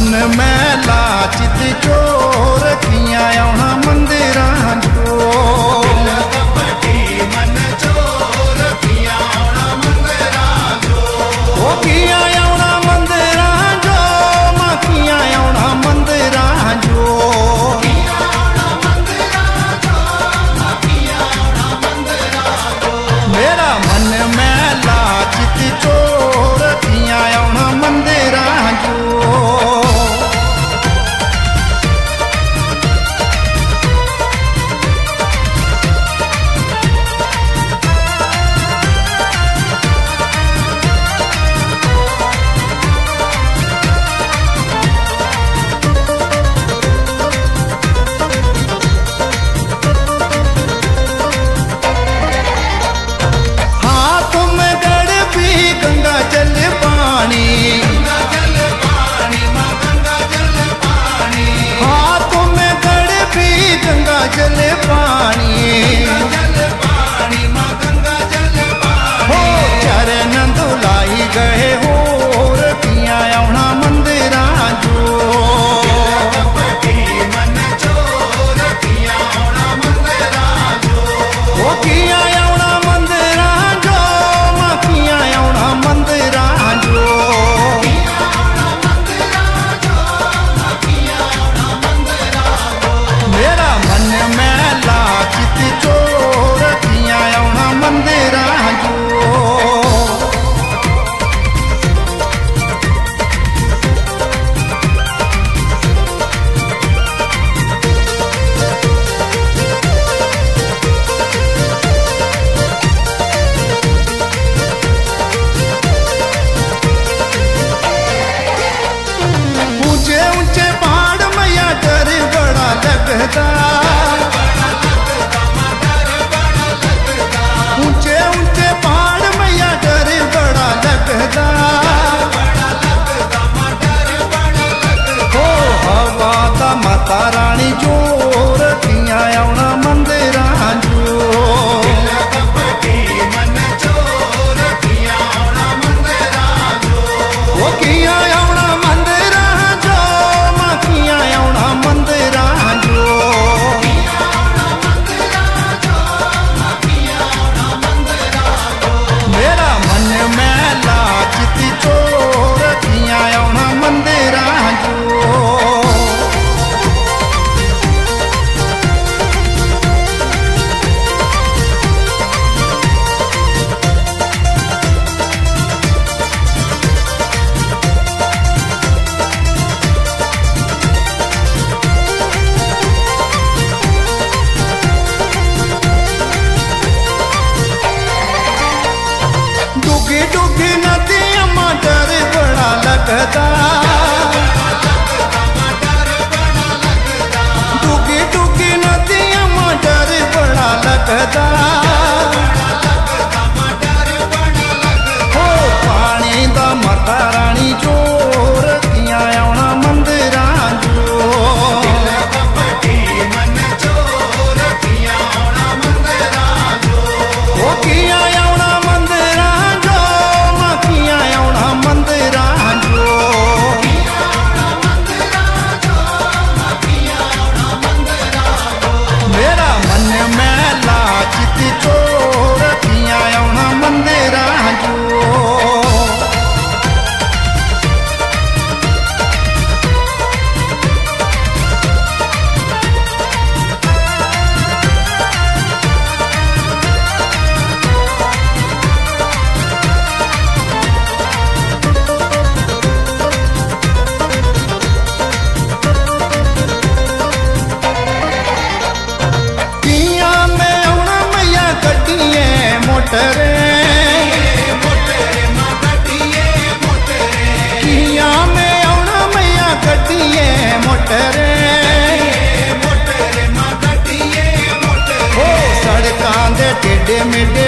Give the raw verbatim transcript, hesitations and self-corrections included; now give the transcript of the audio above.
मन में लाचित चोर किया आना मंदिर जो मन चोर किया आना मंदिर जो ओ किया आना मंदिर जो मां किया आना मंदिर जो मेरा मन में लाचित चोर किया आना मंदिर जो जल पानी हो चरण धुलाई गए होर किया आना मंदिर जो ओ किया आना मंदिर जो मां किया आना मंदिर जो मेरा मन में लाचित चोर किया आना मंदिर जो ऊंचे ऊंचे पहाड़ मैया डर बड़ा लगता ऊंचे ऊंचे पहाड़ मैया डर बड़ा लगता हो हवा दा माता रानी जोर किया आना मंदिर जो ओ किया आना मंदिर जो मां किया आना मंदिर जो मेरा मन में लाचित चोर किया आना मंदिर जो डूगी डूगी नदियां मां डर बड़ा लगता डूगी डूगी नदियां मां डर बड़ा लगता हो पानी दा माता रानी जोर किया आना मंदिर जो ओ किया आना मंदिर जो मां किया आना मंदिर जो मेरा मन में लाचित चोर किया आना मंदिर जो किया में आना मैया गड्डिए मोटरे किया में आना मैया गड्डिए मोटरे हो सड़कां दे टेढ़े मेढ़े